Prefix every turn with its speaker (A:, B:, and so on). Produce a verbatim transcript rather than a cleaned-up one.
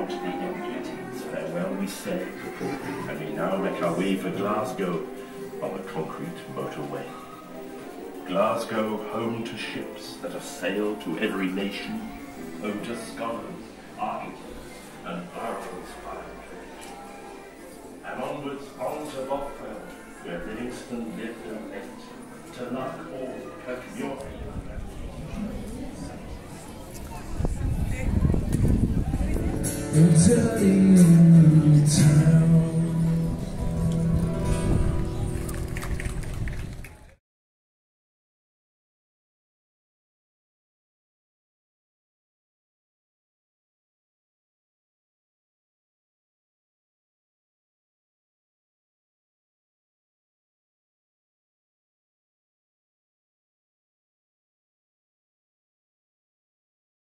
A: not the end, farewell we say, and we now make our way for Glasgow on the concrete motorway. Glasgow, home to ships that have sailed to every nation, home to scholars, artists, and barons by tradition. And onwards on to Bothwell, where Livingston lived and lived, to Loch or Kirkmuir.
B: Dirty time.